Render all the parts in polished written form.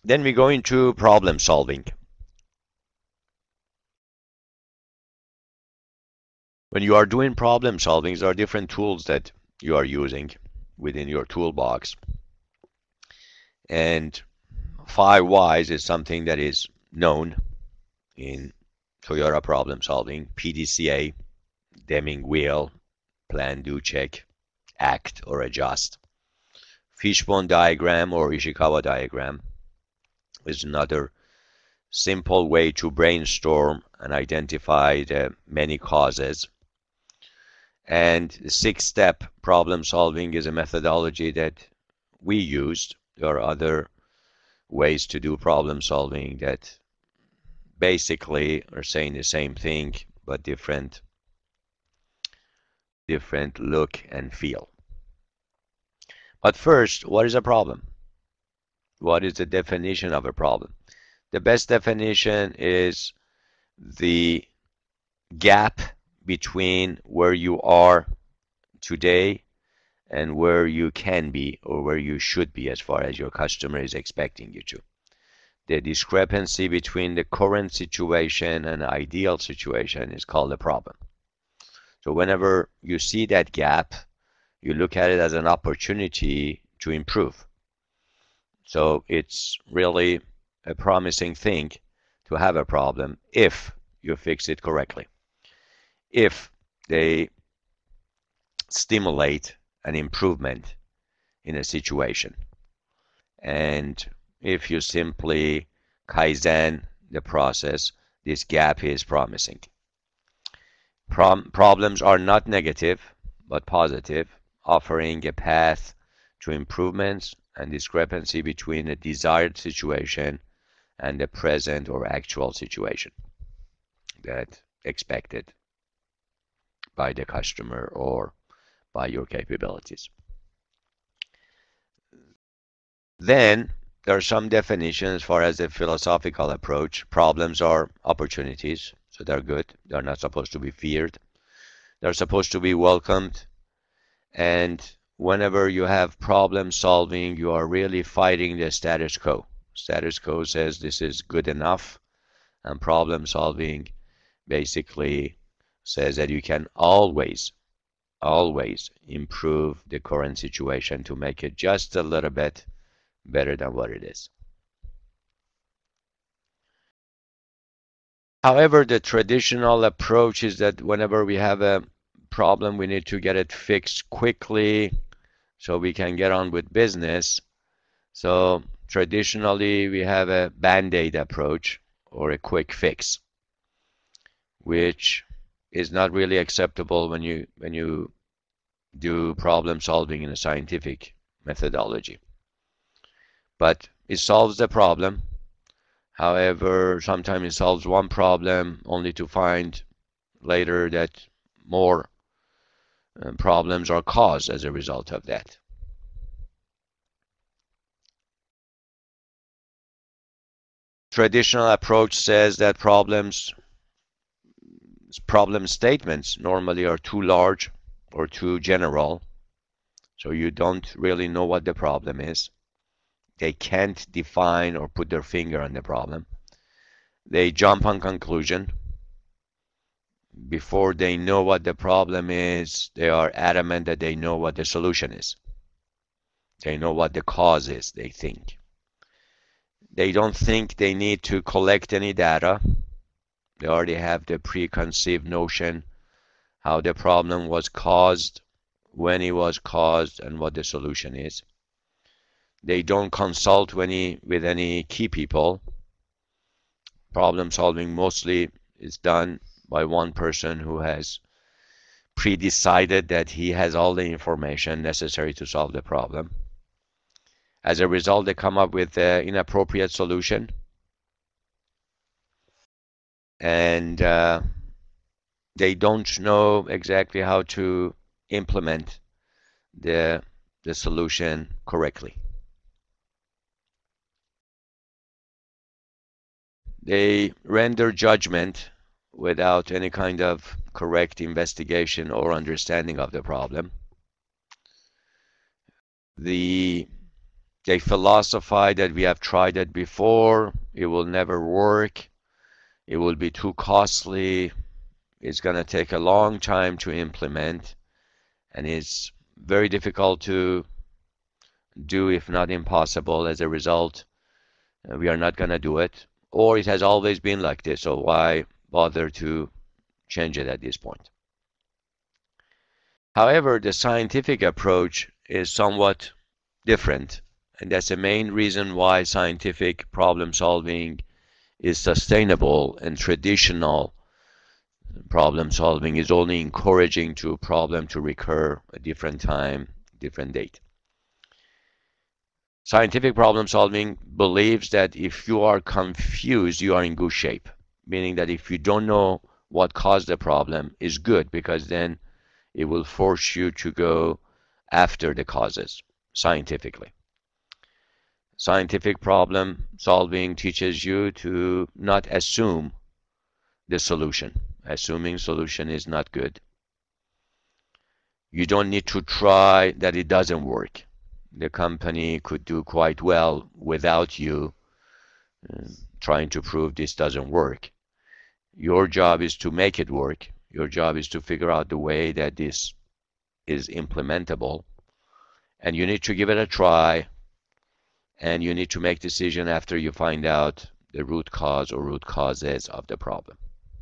Then we go into problem solving. When you are doing problem solving, there are different tools that you are using within your toolbox. And 5 whys is something that is known in Toyota problem solving. PDCA, Deming Wheel, plan, do, check, act, or adjust. Fishbone Diagram or Ishikawa Diagram is another simple way to brainstorm and identify the many causes. And the 6-step problem solving is a methodology that we used. There are other ways to do problem solving that basically are saying the same thing but different look and feel. But first, what is a problem? What is the definition of a problem? The best definition is the gap between where you are today and where you can be or where you should be as far as your customer is expecting you to. The discrepancy between the current situation and ideal situation is called a problem. So whenever you see that gap, you look at it as an opportunity to improve. So it's really a promising thing to have a problem if you fix it correctly. If they stimulate an improvement in a situation. And if you simply Kaizen the process, this gap is promising. Problems are not negative, but positive, offering a path to improvements and discrepancy between a desired situation and the present or actual situation that expected by the customer or by your capabilities. Then there are some definitions as far as the philosophical approach. Problems are opportunities, so they're good. They're not supposed to be feared. They're supposed to be welcomed. And whenever you have problem solving, you are really fighting the status quo. Status quo says this is good enough, and problem solving basically says that you can always improve the current situation to make it just a little bit better than what it is. However, the traditional approach is that whenever we have a problem, we need to get it fixed quickly so we can get on with business. So traditionally, we have a band-aid approach or a quick fix, which is not really acceptable when you do problem solving in a scientific methodology. But it solves the problem. However, sometimes it solves one problem only to find later that more problems are caused as a result of that. Traditional approach says that problem statements normally are too large or too general, so you don't really know what the problem is. They can't define or put their finger on the problem. They jump on conclusion. Before they know what the problem is, they are adamant that they know what the solution is. They know what the cause is, they think. They don't think they need to collect any data. They already have the preconceived notion how the problem was caused, when it was caused, and what the solution is. They don't consult with any key people. Problem solving mostly is done by one person who has pre-decided that he has all the information necessary to solve the problem. As a result, they come up with an inappropriate solution. And they don't know exactly how to implement the solution correctly. They render judgment without any kind of correct investigation or understanding of the problem. The They philosophize that we have tried it before, it will never work, it will be too costly, it's going to take a long time to implement, and it's very difficult to do, if not impossible. As a result, we are not going to do it. Or it has always been like this, so why bother to change it at this point? However, the scientific approach is somewhat different, and that's the main reason why scientific problem solving is sustainable, and traditional problem solving is only encouraging to a problem to recur a different time, different date. Scientific problem solving believes that if you are confused, you are in good shape, meaning that if you don't know what caused the problem, is good, because then it will force you to go after the causes scientifically. Scientific problem solving teaches you to not assume the solution. Assuming solution is not good. You don't need to try that it doesn't work. The company could do quite well without you trying to prove this doesn't work. Your job is to make it work. Your job is to figure out the way that this is implementable, and you need to give it a try, and you need to make decision after you find out the root cause or root causes of the problem.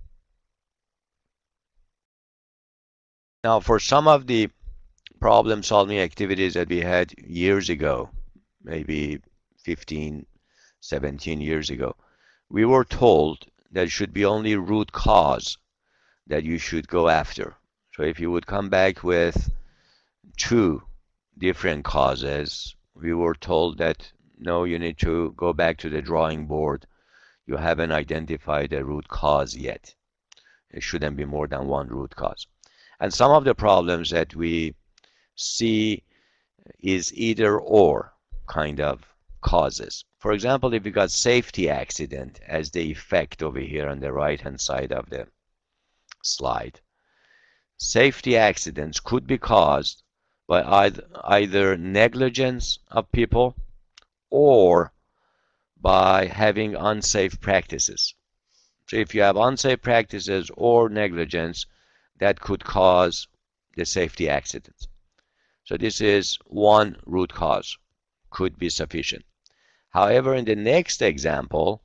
Now, for some of the problem-solving activities that we had years ago, maybe 15, 17 years ago, we were told that it should be only root cause that you should go after. So if you would come back with 2 different causes, we were told that no, you need to go back to the drawing board. You haven't identified a root cause yet. It shouldn't be more than 1 root cause. And some of the problems that we see is either or kind of causes. For example, if you got safety accident as the effect over here on the right hand side of the slide, safety accidents could be caused by either negligence of people or by having unsafe practices. So if you have unsafe practices or negligence, that could cause the safety accidents. So this is 1 root cause, could be sufficient. However, in the next example,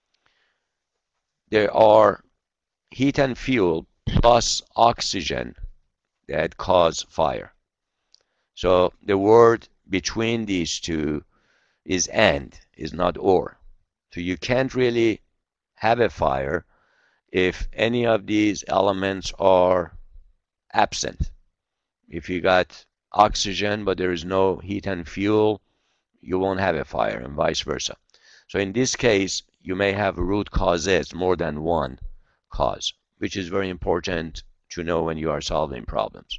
there are heat and fuel plus oxygen that cause fire. So the word between these two is and, is not or. So you can't really have a fire if any of these elements are absent. If you got oxygen but there is no heat and fuel, you won't have a fire, and vice versa. So in this case, you may have root causes, more than 1 cause, which is very important to know when you are solving problems.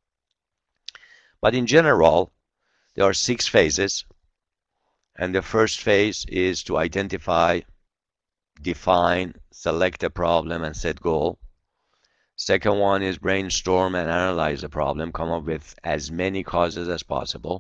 But in general, there are 6 phases, and the first phase is to identify, define, select a problem, and set goal. Second one is brainstorm and analyze the problem, come up with as many causes as possible.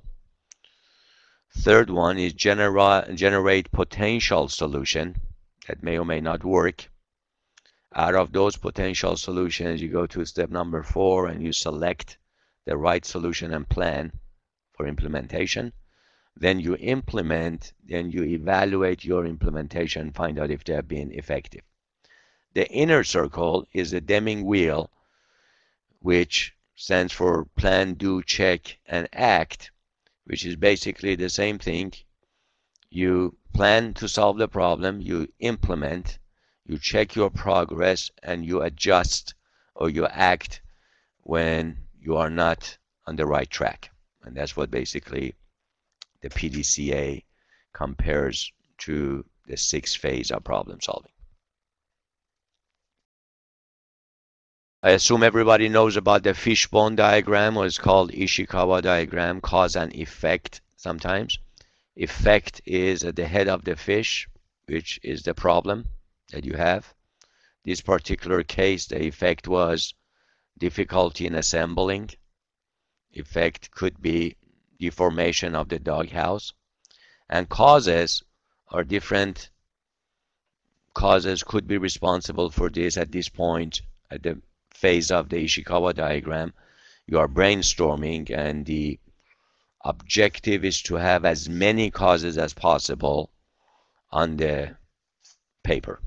Third one is generate potential solution that may or may not work. Out of those potential solutions, you go to step number 4 and you select the right solution and plan for implementation. Then you implement, then you evaluate your implementation, find out if they have been effective. The inner circle is the Deming Wheel, which stands for plan, do, check, and act, which is basically the same thing. You plan to solve the problem, you implement, you check your progress, and you adjust or you act when you are not on the right track. And that's what basically the PDCA compares to the 6th phase of problem solving. I assume everybody knows about the Fishbone Diagram, or it's called Ishikawa Diagram, cause and effect sometimes. Effect is at the head of the fish, which is the problem that you have. This particular case, the effect was difficulty in assembling. Effect could be deformation of the doghouse. And causes are different. Causes could be responsible for this at this point, at the phase of the Ishikawa diagram. You are brainstorming, and the objective is to have as many causes as possible on the paper.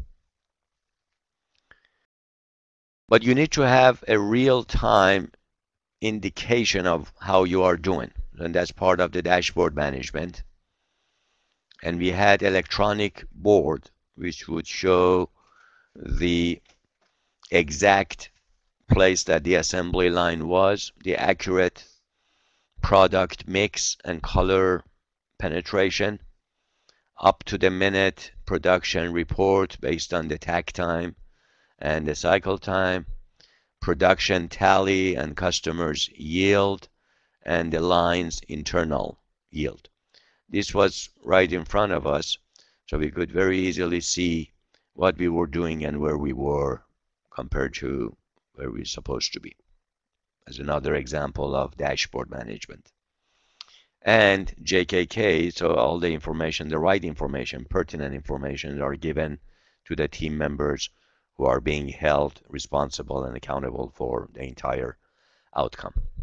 But you need to have a real-time indication of how you are doing, and that's part of the dashboard management. And we had electronic board which would show the exact place that the assembly line was, the accurate product mix and color penetration, up to the minute production report based on the takt time and the cycle time, production tally and customers yield, and the line's internal yield. This was right in front of us, so we could very easily see what we were doing and where we were compared to where we're supposed to be, as another example of dashboard management. And JKK, so all the information, the right information, pertinent information are given to the team members who are being held responsible and accountable for the entire outcome.